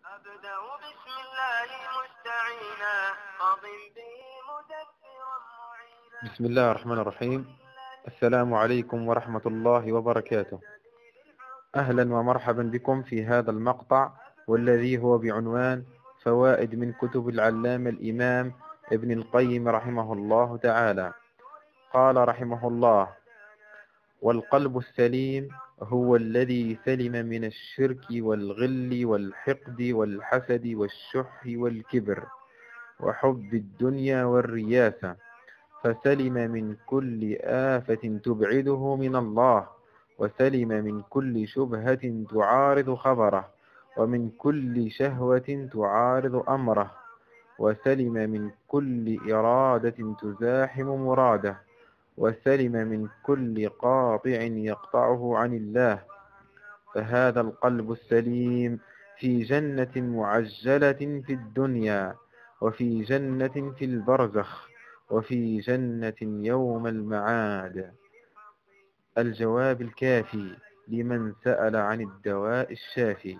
أبدأ بسم الله مستعينا قض به مدبرا معينا. بسم الله الرحمن الرحيم. السلام عليكم ورحمة الله وبركاته. أهلا ومرحبا بكم في هذا المقطع، والذي هو بعنوان فوائد من كتب العلامة الإمام ابن القيم رحمه الله تعالى. قال رحمه الله: والقلب السليم هو الذي سلم من الشرك والغل والحقد والحسد والشح والكبر وحب الدنيا والرياسة، فسلم من كل آفة تبعده من الله، وسلم من كل شبهة تعارض خبره، ومن كل شهوة تعارض أمره، وسلم من كل إرادة تزاحم مراده، وسلم من كل قاطع يقطعه عن الله. فهذا القلب السليم في جنة معجلة في الدنيا، وفي جنة في البرزخ، وفي جنة يوم المعاد. الجواب الكافي لمن سأل عن الدواء الشافي.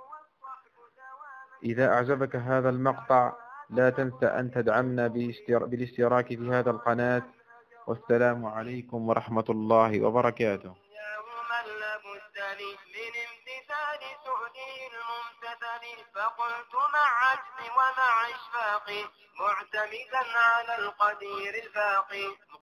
إذا أعجبك هذا المقطع لا تنسى أن تدعمنا بالاشتراك في هذا القناة. والسلام عليكم ورحمة الله وبركاته. يوما لابد لي من امتثال سؤله الممتثل، فقلت مع عجزي ومع إشفاقي معتمدا على القدير الباقي.